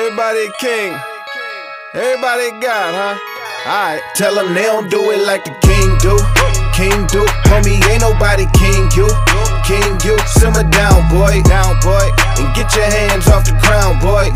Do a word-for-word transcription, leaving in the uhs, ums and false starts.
Everybody king, everybody God, huh? Alright. Tell them they don't do it like the king do. King do, homie, ain't nobody king you. King you, simmer down, boy, down, boy, and get your hands off the crown, boy.